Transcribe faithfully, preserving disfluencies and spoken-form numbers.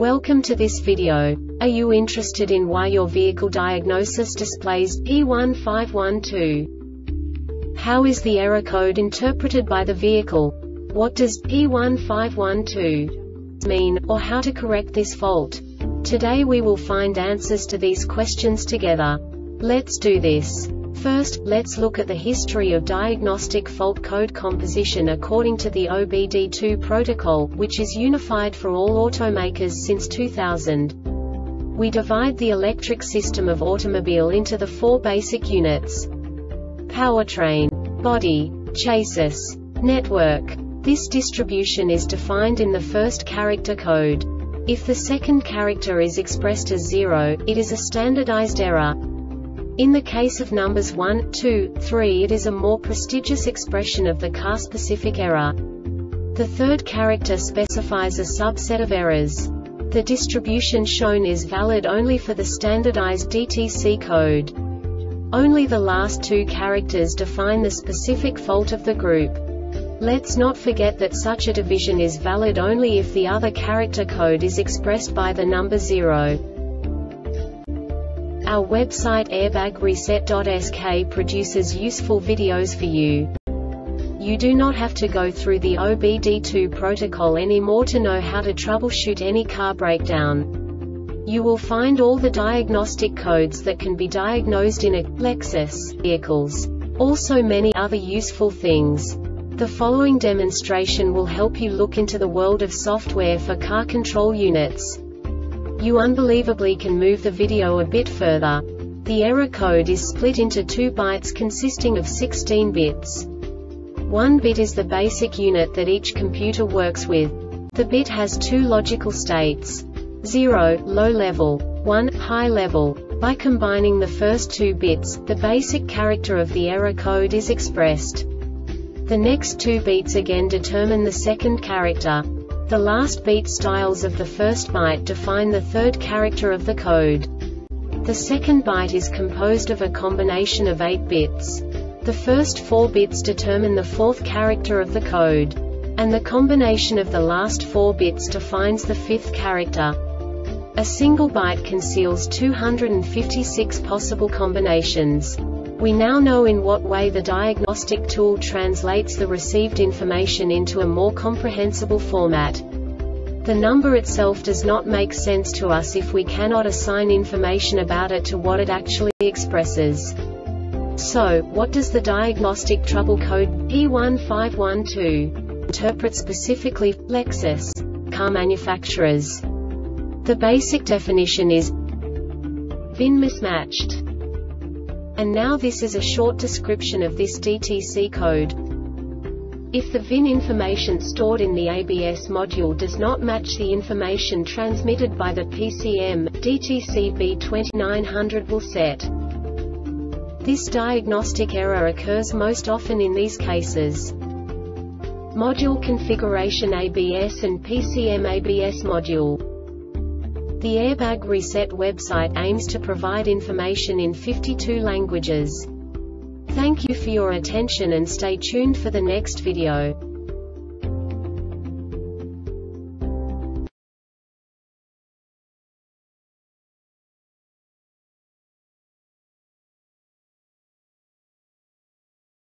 Welcome to this video. Are you interested in why your vehicle diagnosis displays P one five one two? How is the error code interpreted by the vehicle? What does P one five one two mean, or how to correct this fault? Today we will find answers to these questions together. Let's do this. First, let's look at the history of diagnostic fault code composition according to the O B D two protocol, which is unified for all automakers since two thousand. We divide the electric system of automobile into the four basic units: powertrain, body, chassis, network. This distribution is defined in the first character code. If the second character is expressed as zero, it is a standardized error. In the case of numbers one, two, three, it is a more prestigious expression of the car-specific error. The third character specifies a subset of errors. The distribution shown is valid only for the standardized D T C code. Only the last two characters define the specific fault of the group. Let's not forget that such a division is valid only if the other character code is expressed by the number zero. Our website airbag reset dot S K produces useful videos for you. You do not have to go through the O B D two protocol anymore to know how to troubleshoot any car breakdown. You will find all the diagnostic codes that can be diagnosed in a Lexus vehicles. Also many other useful things. The following demonstration will help you look into the world of software for car control units. You unbelievably can move the video a bit further. The error code is split into two bytes consisting of sixteen bits. One bit is the basic unit that each computer works with. The bit has two logical states: zero, low level, one, high level. By combining the first two bits, the basic character of the error code is expressed. The next two beats again determine the second character. The last beat styles of the first byte define the third character of the code. The second byte is composed of a combination of eight bits. The first four bits determine the fourth character of the code. And the combination of the last four bits defines the fifth character. A single byte conceals two hundred fifty-six possible combinations. We now know in what way the diagnostic tool translates the received information into a more comprehensible format. The number itself does not make sense to us if we cannot assign information about it to what it actually expresses. So, what does the diagnostic trouble code P one five one two interpret specifically for Lexus car manufacturers? The basic definition is V I N mismatched. And now this is a short description of this D T C code. If the V I N information stored in the A B S module does not match the information transmitted by the P C M, D T C B twenty-nine hundred will set. This diagnostic error occurs most often in these cases: module configuration A B S and P C M A B S module. The Airbag Reset website aims to provide information in fifty-two languages. Thank you for your attention and stay tuned for the next video.